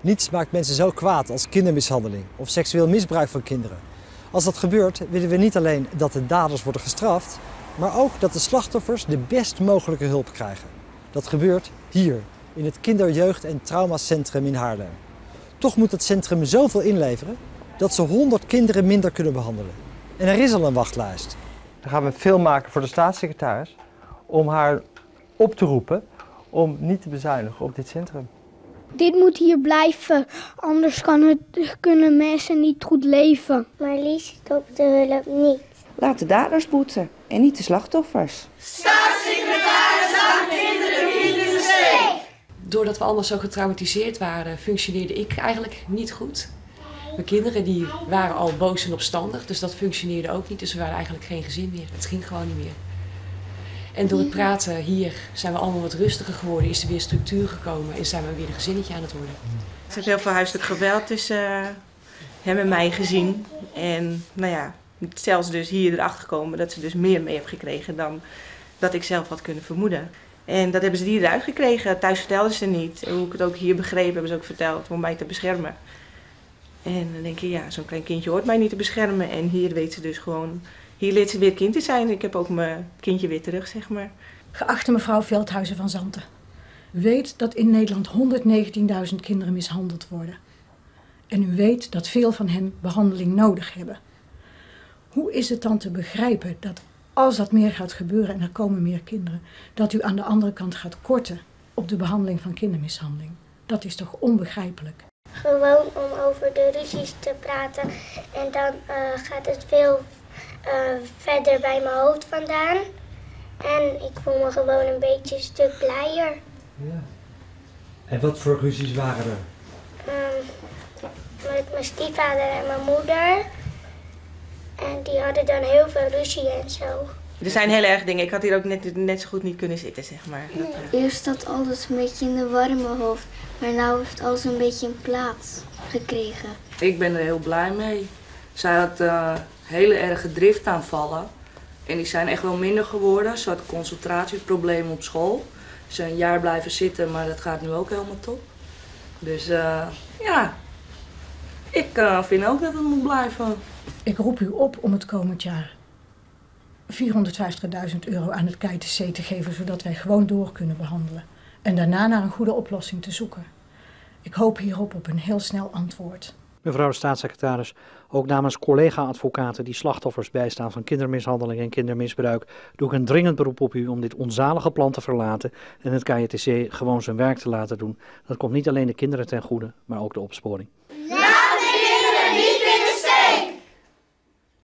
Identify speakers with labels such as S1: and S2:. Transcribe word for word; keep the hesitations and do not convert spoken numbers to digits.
S1: Niets maakt mensen zo kwaad als kindermishandeling of seksueel misbruik van kinderen. Als dat gebeurt, willen we niet alleen dat de daders worden gestraft, maar ook dat de slachtoffers de best mogelijke hulp krijgen. Dat gebeurt hier, in het Kinder-, Jeugd- en Traumacentrum in Haarlem. Toch moet het centrum zoveel inleveren dat ze honderd kinderen minder kunnen behandelen. En er is al een wachtlijst.
S2: Dan gaan we een film maken voor de staatssecretaris om haar op te roepen om niet te bezuinigen op dit centrum.
S3: Dit moet hier blijven, anders kan het, kunnen mensen niet goed leven.
S4: Maar Lies stopt de hulp niet.
S5: Laat de daders boeten en niet de slachtoffers.
S6: Staatssecretaris, laat kinderen niet in de steek!
S7: Doordat we allemaal zo getraumatiseerd waren, functioneerde ik eigenlijk niet goed. Mijn kinderen die waren al boos en opstandig, dus dat functioneerde ook niet. Dus we waren eigenlijk geen gezin meer. Het ging gewoon niet meer. En door het praten hier zijn we allemaal wat rustiger geworden, is er weer structuur gekomen en zijn we weer een gezinnetje aan het worden.
S8: Er is heel veel huiselijk geweld tussen uh, hem en mij gezien. En nou ja, zelfs dus hier erachter gekomen dat ze dus meer mee heeft gekregen dan dat ik zelf had kunnen vermoeden. En dat hebben ze hier eruit gekregen. Thuis vertelden ze niet. En hoe ik het ook hier begreep, hebben ze ook verteld om mij te beschermen. En dan denk je, ja, zo'n klein kindje hoort mij niet te beschermen. En hier weet ze dus gewoon, hier leert ze weer kind te zijn. Ik heb ook mijn kindje weer terug, zeg maar.
S9: Geachte mevrouw Veldhuizen van Zanten. U weet dat in Nederland honderdnegentienduizend kinderen mishandeld worden. En u weet dat veel van hen behandeling nodig hebben. Hoe is het dan te begrijpen dat als dat meer gaat gebeuren en er komen meer kinderen, dat u aan de andere kant gaat korten op de behandeling van kindermishandeling? Dat is toch onbegrijpelijk?
S4: Gewoon om over de ruzies te praten en dan uh, gaat het veel uh, verder bij mijn hoofd vandaan. En ik voel me gewoon een beetje een stuk blijer.
S10: Ja. En wat voor ruzies waren er?
S4: Um, met mijn stiefvader en mijn moeder. En die hadden dan heel veel ruzie en zo.
S8: Er zijn heel erg dingen. Ik had hier ook net, net zo goed niet kunnen zitten, zeg maar. Dat,
S4: uh... Eerst zat alles een beetje in de war in mijn hoofd. Maar nu heeft alles een beetje een plaats gekregen.
S11: Ik ben er heel blij mee. Zij had uh, hele erge driftaanvallen. En die zijn echt wel minder geworden. Ze had concentratieproblemen op school. Ze is een jaar blijven zitten, maar dat gaat nu ook helemaal top. Dus uh, ja, ik uh, vind ook dat het moet blijven.
S9: Ik roep u op om het komend jaar vierhonderdvijftigduizend euro aan het K I T C te geven, zodat wij gewoon door kunnen behandelen. En daarna naar een goede oplossing te zoeken. Ik hoop hierop op een heel snel antwoord.
S12: Mevrouw de staatssecretaris, ook namens collega-advocaten die slachtoffers bijstaan van kindermishandeling en kindermisbruik, doe ik een dringend beroep op u om dit onzalige plan te verlaten en het K I T C gewoon zijn werk te laten doen. Dat komt niet alleen de kinderen ten goede, maar ook de opsporing.